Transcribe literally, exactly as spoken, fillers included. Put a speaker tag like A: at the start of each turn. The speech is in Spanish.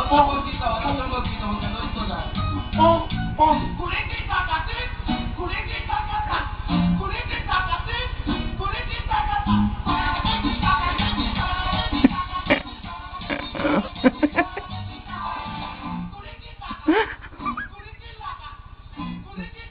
A: Tawag dito, ano tawag dito? Ano ito na?
B: Oh, oh.
A: Kulitin kakatin! Kulitin kakatin! Kulitin kakatin! Kulitin kakatin! Kulitin kakatin! Kulitin kakatin!